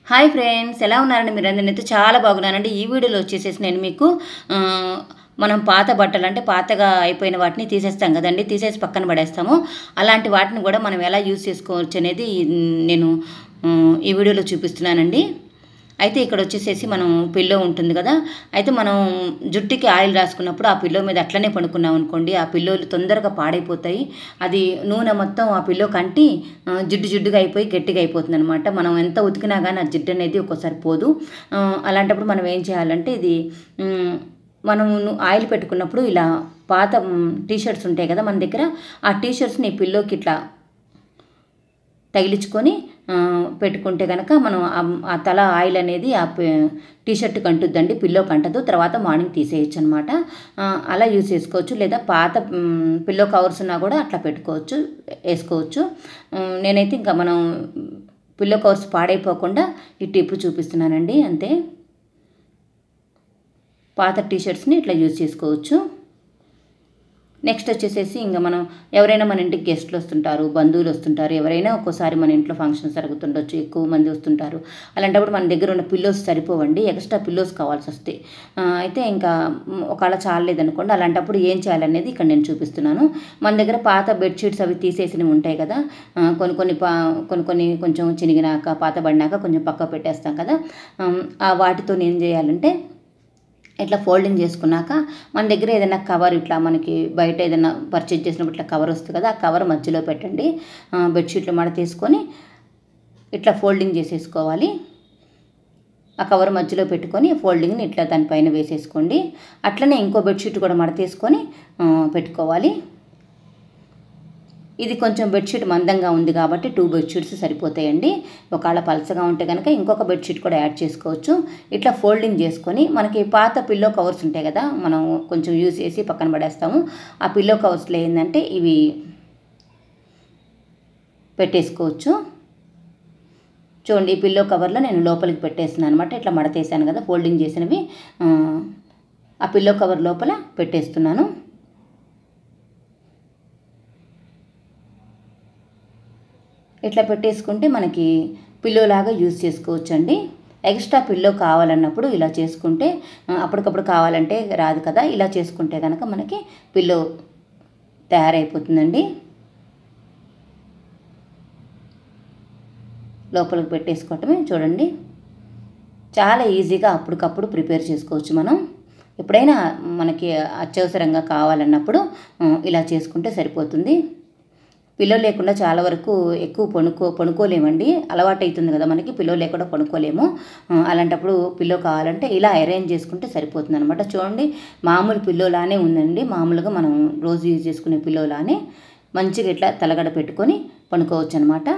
Hi friends, ఎలా ఉన్నారండి మీరందరూ? నేనైతే చాలా బాగున్నానండి. ఈ వీడియోలో వచ్చేసేసి నేను మీకు మనం పాత బట్టలు అంటే పాతగా అయిపోయిన వాటిని తీసేస్తాం కదండీ, తీసేసి పక్కన పడేస్తాము. అలాంటి వాటిని కూడా మనం ఎలా యూజ్ చేసుకోవచ్చు అనేది నేను ఈ వీడియోలో చూపిస్తున్నానండి. అయితే ఇక్కడ వచ్చేసేసి మనం పిల్లో ఉంటుంది కదా, అయితే మనం జుట్టుకి ఆయిల్ రాసుకున్నప్పుడు ఆ పిల్లో మీద అట్లనే పడుకున్నాం అనుకోండి, ఆ పిల్లోలు తొందరగా పాడైపోతాయి. అది నూనె మొత్తం ఆ పిల్లో కంటి జిడ్డు జిడ్డుగా అయిపోయి గట్టిగా అయిపోతుంది అనమాట. మనం ఎంత ఉతికినా కానీ ఆ జిడ్డు అనేది ఒక్కోసారి పోదు. అలాంటప్పుడు మనం ఏం చేయాలంటే ఇది మనం ఆయిల్ పెట్టుకున్నప్పుడు ఇలా పాత టీషర్ట్స్ ఉంటాయి కదా మన దగ్గర, ఆ టీషర్ట్స్ని పిల్లోకి ఇట్లా తగిలించుకొని పెట్టుకుంటే కనుక మనం ఆ తల ఆయిల్ అనేది ఆ టీషర్ట్కి అంటుద్దండి, పిల్లోకి అంటదు. తర్వాత మార్నింగ్ తీసేయచ్చు అనమాట. అలా యూజ్ చేసుకోవచ్చు. లేదా పాత పిల్లో కవర్స్ ఉన్నా కూడా అట్లా పెట్టుకోవచ్చు, వేసుకోవచ్చు. నేనైతే ఇంకా మనం పిల్లో కవర్స్ పాడైపోకుండా ఈ టిప్ చూపిస్తున్నానండి, అంతే. పాత టీషర్ట్స్ని ఇట్లా యూజ్ చేసుకోవచ్చు. నెక్స్ట్ వచ్చేసేసి ఇంకా మనం ఎవరైనా మన ఇంటికి గెస్ట్లు వస్తుంటారు, బంధువులు వస్తుంటారు, ఎవరైనా ఒక్కోసారి మన ఇంట్లో ఫంక్షన్స్ జరుగుతుండొచ్చు, ఎక్కువ మంది వస్తుంటారు. అలాంటప్పుడు మన దగ్గర ఉన్న పిల్లోస్ సరిపోవండి, ఎక్స్ట్రా పిల్లోస్ కావాల్సి వస్తాయి. అయితే ఇంకా ఒకవేళ చాలేదనుకోండి, అలాంటప్పుడు ఏం చేయాలనేది ఇక్కడ నేను చూపిస్తున్నాను. మన దగ్గర పాత బెడ్షీట్స్ అవి తీసేసినవి ఉంటాయి కదా, కొన్ని కొంచెం చినిగినాక పాత పడినాక కొంచెం పక్క పెట్టేస్తాం కదా, వాటితో ఏం చేయాలంటే ఇట్లా ఫోల్డింగ్ చేసుకున్నాక మన దగ్గర ఏదైనా కవర్, ఇట్లా మనకి బయట ఏదైనా పర్చేజ్ చేసినప్పుడు ఇట్లా కవర్ వస్తుంది కదా, ఆ కవర్ మధ్యలో పెట్టండి. బెడ్షీట్లు మడ తీసుకొని ఇట్లా ఫోల్డింగ్ చేసేసుకోవాలి. ఆ కవర్ మధ్యలో పెట్టుకొని ఫోల్డింగ్ని ఇట్లా దానిపైన వేసేసుకోండి. అట్లనే ఇంకో బెడ్షీట్ కూడా మడ తీసుకొని పెట్టుకోవాలి. ఇది కొంచెం బెడ్షీట్ మందంగా ఉంది కాబట్టి 2 బెడ్షీట్స్ సరిపోతాయండి. ఒకవేళ పలచగా ఉంటే కనుక ఇంకొక బెడ్షీట్ కూడా యాడ్ చేసుకోవచ్చు. ఇట్లా ఫోల్డింగ్ చేసుకొని మనకి పాత పిల్లో కవర్స్ ఉంటాయి కదా, మనం కొంచెం యూజ్ చేసి పక్కన పడేస్తాము. ఆ పిల్లో కవర్స్లో ఏంటంటే ఇవి పెట్టేసుకోవచ్చు. చూడండి, ఈ పిల్లో కవర్లో నేను లోపలికి పెట్టేస్తున్నాను అనమాట. ఇట్లా మడతేసాను కదా, ఫోల్డింగ్ చేసినవి ఆ పిల్లో కవర్ లోపల పెట్టేస్తున్నాను. ఇట్లా పెట్టేసుకుంటే మనకి పిల్లోలాగా యూజ్ చేసుకోవచ్చండి. ఎక్స్ట్రా పిల్లో కావాలన్నప్పుడు ఇలా చేసుకుంటే, అప్పటికప్పుడు కావాలంటే రాదు కదా, ఇలా చేసుకుంటే కనుక మనకి పిల్లో తయారైపోతుందండి. లోపలికి పెట్టేసుకోవటమే. చూడండి, చాలా ఈజీగా అప్పటికప్పుడు ప్రిపేర్ చేసుకోవచ్చు మనం. ఎప్పుడైనా మనకి అత్యవసరంగా కావాలన్నప్పుడు ఇలా చేసుకుంటే సరిపోతుంది. పిల్లో లేకుండా చాలా వరకు ఎక్కువ పడుకోలేమండి, అలవాటు అవుతుంది కదా మనకి, పిల్లో లేకుండా పడుకోలేము. అలాంటప్పుడు పిల్లో కావాలంటే ఇలా అరేంజ్ చేసుకుంటే సరిపోతుంది అనమాట. చూడండి, మామూలు పిల్లోలానే ఉందండి, మామూలుగా మనం రోజు యూజ్ చేసుకునే పిల్లోలానే మంచిగా ఇట్లా తలగడ పెట్టుకొని పడుకోవచ్చు అనమాట.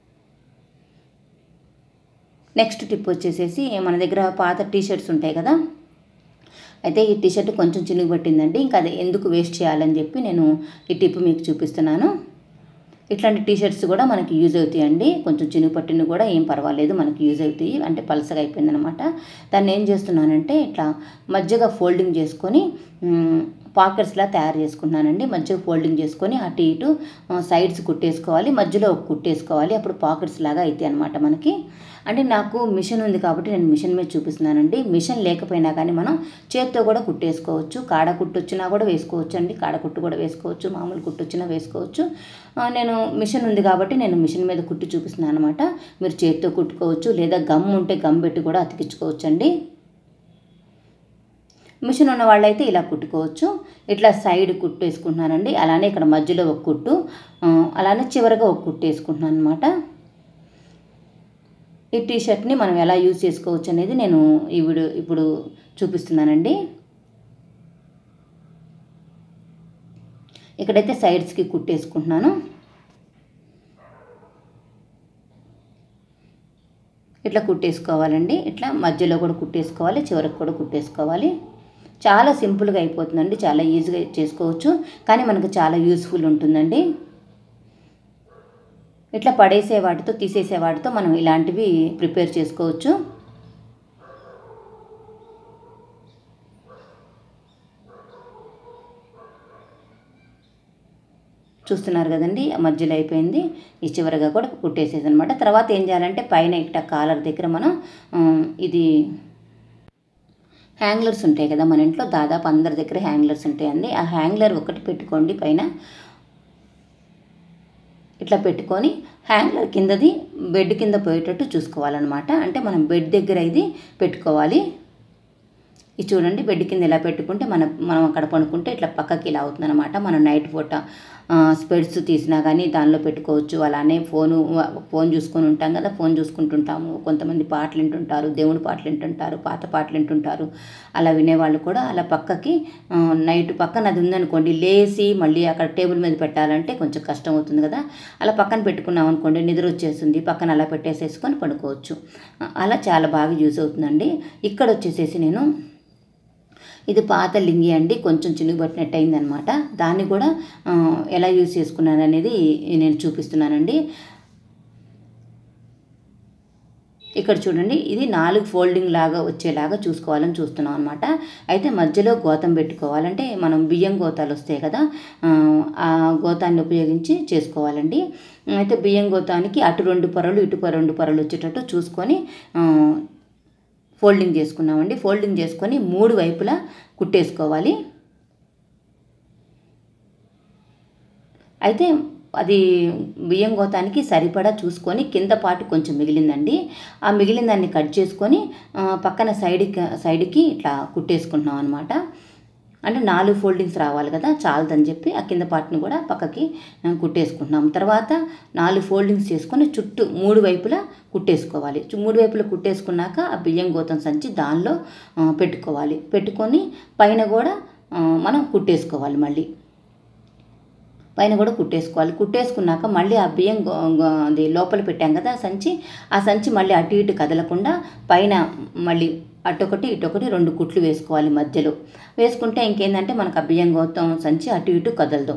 నెక్స్ట్ టిప్ వచ్చేసేసి మన దగ్గర పాత టీషర్ట్స్ ఉంటాయి కదా, అయితే ఈ టీషర్ట్ కొంచెం చినుగు పట్టిందండి, ఇంకా అది ఎందుకు వేస్ట్ చేయాలని చెప్పి నేను ఈ టిప్ మీకు చూపిస్తున్నాను. ఇట్లాంటి టీషర్ట్స్ కూడా మనకి యూజ్ అవుతాయండి. కొంచెం చినుగు పట్టిన కూడా ఏం పర్వాలేదు, మనకి యూజ్ అవుతాయి. అంటే పలసగా అయిపోయిందనమాట. దాన్ని ఏం చేస్తున్నానంటే ఇట్లా మధ్యగా ఫోల్డింగ్ చేసుకొని పాకెట్స్లా తయారు చేసుకున్నానండి. మధ్యగా ఫోల్డింగ్ చేసుకొని అటు ఇటు సైడ్స్ కుట్టేసుకోవాలి, మధ్యలో ఒక కుట్టేసుకోవాలి. అప్పుడు పాకెట్స్ లాగా అవుతాయి అనమాట మనకి. అంటే నాకు మిషన్ ఉంది కాబట్టి నేను మిషన్ మీద చూపిస్తున్నానండి. మిషన్ లేకపోయినా కానీ మనం చేత్తో కూడా కుట్టేసుకోవచ్చు. కాడ కుట్టు వచ్చినా కూడా వేసుకోవచ్చు అండి, కాడ కుట్టు కూడా వేసుకోవచ్చు, మామూలు కుట్టు వచ్చినా వేసుకోవచ్చు. నేను మిషన్ ఉంది కాబట్టి నేను మిషన్ మీద కుట్టి చూపిస్తున్నాను అనమాట. మీరు చేత్తో కుట్టుకోవచ్చు, లేదా గమ్ ఉంటే గమ్ పెట్టి కూడా అతికించుకోవచ్చు అండి. మిషన్ ఉన్న వాళ్ళైతే ఇలా కుట్టుకోవచ్చు. ఇట్లా సైడ్ కుట్టు వేసుకుంటున్నానండి. అలానే ఇక్కడ మధ్యలో ఒక కుట్టు, అలానే చివరిగా ఒక కుట్టు వేసుకుంటున్నాను అనమాట. ఈ టీషర్ట్ని మనం ఎలా యూజ్ చేసుకోవచ్చు అనేది నేను ఈ వీడియో ఇప్పుడు చూపిస్తున్నానండి. ఇక్కడైతే సైడ్స్కి కుట్టేసుకుంటున్నాను. ఇట్లా కుట్టేసుకోవాలండి. ఇట్లా మధ్యలో కూడా కుట్టేసుకోవాలి, చివరికి కూడా కుట్టేసుకోవాలి. చాలా సింపుల్గా అయిపోతుందండి, చాలా ఈజీగా చేసుకోవచ్చు, కానీ మనకు చాలా యూస్ఫుల్ ఉంటుందండి. ఇట్లా పడేసే వాటితో, తీసేసే వాటితో మనం ఇలాంటివి ప్రిపేర్ చేసుకోవచ్చు. చూస్తున్నారు కదండి, మధ్యలో అయిపోయింది. ఈ చివరగా కూడా కుట్టేసేది అనమాట. తర్వాత ఏం చేయాలంటే పైన ఇట్లా కాలర్ దగ్గర మనం ఇది హ్యాంగ్లర్స్ ఉంటాయి కదా మన ఇంట్లో, దాదాపు అందరి దగ్గర హ్యాంగ్లర్స్ ఉంటాయండి. ఆ హ్యాంగ్లర్ ఒకటి పెట్టుకోండి పైన. ఇట్లా పెట్టుకొని హ్యాంగ్లర్ కిందది బెడ్ కింద పోయేటట్టు చూసుకోవాలన్నమాట. అంటే మనం బెడ్ దగ్గర ఇది పెట్టుకోవాలి. ఇది చూడండి, బెడ్ కింద ఇలా పెట్టుకుంటే మనం అక్కడ పడుకుంటే ఇట్లా పక్కకి ఇలా అవుతుంది అనమాట. మనం నైట్ పూట స్పెడ్స్ తీసినా కానీ దానిలో పెట్టుకోవచ్చు. అలానే ఫోన్ చూసుకొని ఉంటాం కదా, ఫోన్ చూసుకుంటుంటాము. కొంతమంది పాటలు వింటుంటారు, దేవుడి పాటలు వింటుంటారు, పాత పాటలు వింటుంటారు. అలా వినేవాళ్ళు కూడా అలా పక్కకి నైట్ పక్కన అది ఉందనుకోండి, లేచి మళ్ళీ అక్కడ టేబుల్ మీద పెట్టాలంటే కొంచెం కష్టం అవుతుంది కదా. అలా పక్కన పెట్టుకున్నాం అనుకోండి, నిద్ర వచ్చేస్తుంది, పక్కన అలా పెట్టేసేసుకొని పడుకోవచ్చు. అలా చాలా బాగా యూజ్ అవుతుందండి. ఇక్కడ వచ్చేసేసి నేను ఇది పాత లింగి అండి, కొంచెం చినుగు పట్టినట్టు అయిందనమాట. దాన్ని కూడా ఎలా యూజ్ చేసుకున్నాను అనేది నేను చూపిస్తున్నానండి. ఇక్కడ చూడండి, ఇది 4 ఫోల్డింగ్ లాగా వచ్చేలాగా చూసుకోవాలని చూస్తున్నాం అనమాట. అయితే మధ్యలో గోతం పెట్టుకోవాలంటే మనం బియ్యం గోతాలు వస్తాయి కదా, ఆ గోతాన్ని ఉపయోగించి చేసుకోవాలండి. అయితే బియ్యం గోతానికి అటు 2 పొరలు ఇటు 2 పొరలు వచ్చేటట్టు చూసుకొని ఫోల్డింగ్ చేసుకున్నామండి. ఫోల్డింగ్ చేసుకొని 3 వైపులా కుట్టేసుకోవాలి. అయితే అది బియ్యం గోతానికి సరిపడా చూసుకొని కింద పాటు కొంచెం మిగిలిందండి. ఆ మిగిలిన దాన్ని కట్ చేసుకొని పక్కన సైడ్కి ఇట్లా కుట్టేసుకుంటున్నాం అనమాట. అంటే 4 ఫోల్డింగ్స్ రావాలి కదా, చాలదని చెప్పి ఆ కింద పార్ట్ని కూడా పక్కకి కుట్టేసుకుంటున్నాం. తర్వాత 4 ఫోల్డింగ్స్ చేసుకొని చుట్టూ 3 వైపులా కుట్టేసుకోవాలి. 3 వైపులా కుట్టేసుకున్నాక ఆ బియ్యం గోతం సంచి దానిలో పెట్టుకోవాలి. పెట్టుకొని పైన కూడా మనం కుట్టేసుకోవాలి. మళ్ళీ పైన కూడా కుట్టేసుకోవాలి. కుట్టేసుకున్నాక మళ్ళీ ఆ బియ్యం అది లోపల పెట్టాం కదా ఆ సంచి మళ్ళీ అటు ఇటు కదలకుండా పైన మళ్ళీ అటొకటి ఇటొకటి 2 కుట్లు వేసుకోవాలి మధ్యలో. వేసుకుంటే ఇంకేంటంటే మనకు ఆ బియ్యం గోతం సంచి అటు ఇటు కదలదు.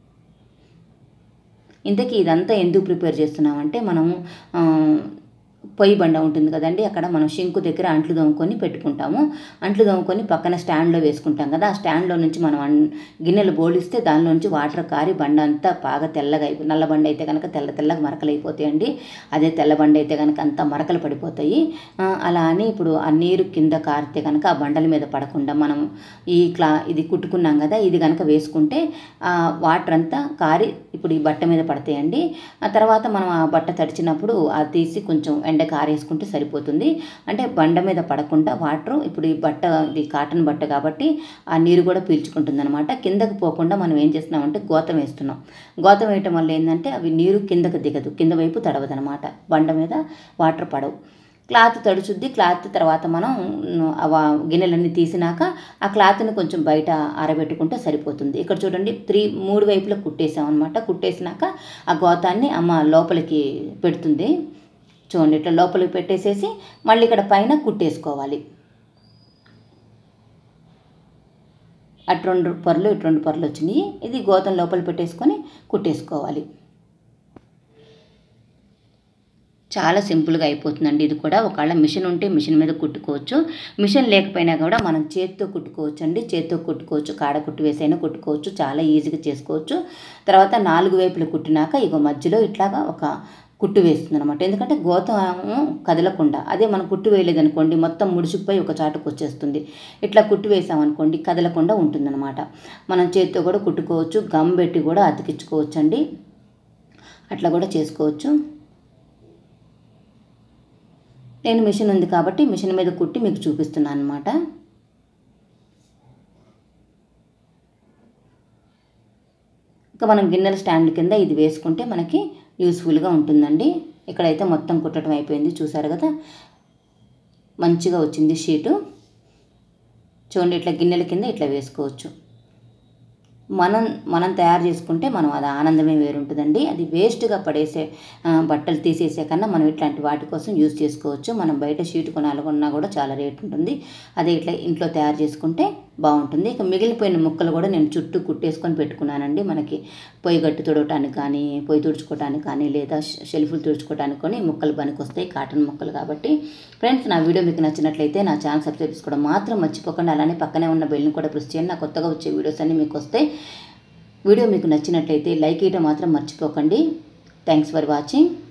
ఇంతకీ ఇదంతా ఎందుకు ప్రిపేర్ చేస్తున్నామంటే మనము పొయ్యి బండ ఉంటుంది కదండి, అక్కడ మనం షింకు దగ్గర అంట్లు దోముకొని పెట్టుకుంటాము. అంట్లు దోముకొని పక్కన స్టాండ్లో వేసుకుంటాం కదా, ఆ స్టాండ్లో నుంచి మనం గిన్నెలు బోలిస్తే దానిలో నుంచి వాటర్ కారి బండ అంతా బాగా తెల్లగా నల్ల బండ అయితే కనుక తెల్లగా మరకలు అయిపోతాయండి. అదే తెల్ల బండ అయితే కనుక అంతా మరకలు పడిపోతాయి. అలా అని ఇప్పుడు ఆ నీరు కింద కారితే కనుక ఆ బండల మీద పడకుండా మనం ఇది కుట్టుకున్నాం కదా, ఇది కనుక వేసుకుంటే ఆ వాటర్ అంతా కారి ఇప్పుడు ఈ బట్ట మీద పడతాయండి. ఆ తర్వాత మనం ఆ బట్ట తడిచినప్పుడు అది తీసి కొంచెం ఎండకు ఆరేసుకుంటే సరిపోతుంది. అంటే బండ మీద పడకుండా వాటర్ ఇప్పుడు ఇది కాటన్ బట్ట కాబట్టి ఆ నీరు కూడా పీల్చుకుంటుంది అనమాట. కిందకు పోకుండా మనం ఏం చేస్తున్నామంటే గోతం వేస్తున్నాం. గోతం వేయటం వల్ల ఏంటంటే అవి నీరు కిందకు దిగదు, కింద వైపు తడవదు అనమాట. బండ మీద వాటర్ పడవు. క్లాత్ తడుచుద్ది. క్లాత్ తర్వాత మనం గిన్నెలన్నీ తీసినాక ఆ క్లాత్ని కొంచెం బయట ఆరబెట్టుకుంటే సరిపోతుంది. ఇక్కడ చూడండి 3 వైపులా కుట్టేసాం అనమాట. కుట్టేసినాక ఆ గోతాన్ని అమ్మ లోపలికి పెడుతుంది. చూడండి, ఇట్లా లోపలికి పెట్టేసేసి మళ్ళీ ఇక్కడ పైన కుట్టేసుకోవాలి. అటు 2 పొరలు ఇటు 2 పొరలు వచ్చినాయి. ఇది గోతం లోపల పెట్టేసుకొని కుట్టేసుకోవాలి. చాలా సింపుల్గా అయిపోతుందండి. ఇది కూడా ఒకవేళ మిషన్ ఉంటే మిషన్ మీద కుట్టుకోవచ్చు, మిషన్ లేకపోయినా కూడా మనం చేత్తో కుట్టుకోవచ్చు అండి. చేత్తో కుట్టుకోవచ్చు, కాడ కుట్టు వేసైనా కుట్టుకోవచ్చు, చాలా ఈజీగా చేసుకోవచ్చు. తర్వాత 4 వైపులు కుట్టినాక ఇగో మధ్యలో ఇట్లాగా ఒక కుట్టు వేస్తుంది అనమాట. ఎందుకంటే గోతం కదలకుండా, అదే మనం కుట్టు వేయలేదనుకోండి మొత్తం ముడిచిపోయి ఒక చాటుకు వచ్చేస్తుంది. ఇట్లా కుట్టు వేసామనుకోండి కదలకుండా ఉంటుందన్నమాట. మనం చేత్తో కూడా కుట్టుకోవచ్చు, గమ్ పెట్టి కూడా అతికించుకోవచ్చు అండి. అట్లా కూడా చేసుకోవచ్చు. నేను మిషన్ ఉంది కాబట్టి మిషన్ మీద కుట్టి మీకు చూపిస్తున్నాను అనమాట. ఇంకా మనం గిన్నెల స్టాండ్ కింద ఇది వేసుకుంటే మనకి యూస్ఫుల్గా ఉంటుందండి. ఇక్కడైతే మొత్తం కుట్టడం అయిపోయింది, చూసారు కదా, మంచిగా వచ్చింది షీటు. చూడండి, ఇట్లా గిన్నెల కింద ఇట్లా వేసుకోవచ్చు. మనం తయారు చేసుకుంటే మనం అది ఆనందమే వేరుంటుందండి. అది వేస్ట్గా పడేసే బట్టలు తీసేసే కన్నా మనం ఇట్లాంటి వాటి కోసం యూజ్ చేసుకోవచ్చు. మనం బయట షీట్ కొనాలన్నా కూడా చాలా రేట్ ఉంటుంది. అదే ఇట్లా ఇంట్లో తయారు చేసుకుంటే బాగుంటుంది. ఇక మిగిలిపోయిన ముక్కలు కూడా నేను చుట్టూ కుట్టేసుకొని పెట్టుకున్నానండి. మనకి పొయ్యి గట్టు తుడవటానికి కానీ, పొయ్యి తుడుచుకోవటానికి కానీ, లేదా షెల్ఫ్లు తుడుచుకోవటానికి కానీ ముక్కలు పనికొస్తాయి, కాటన్ ముక్కలు కాబట్టి. ఫ్రెండ్స్, నా వీడియో మీకు నచ్చినట్లయితే నా ఛానల్ సబ్స్క్రైబ్ చేసుకోవడం మాత్రం మర్చిపోకండి. అలానే పక్కనే ఉన్న బెల్ని కూడా ప్రెస్ చేయండి. నా కొత్తగా వచ్చే వీడియోస్ అన్నీ మీకు వస్తాయి. వీడియో మీకు నచ్చినట్లయితే లైక్ చేయడం మాత్రం మర్చిపోకండి. Thanks for watching.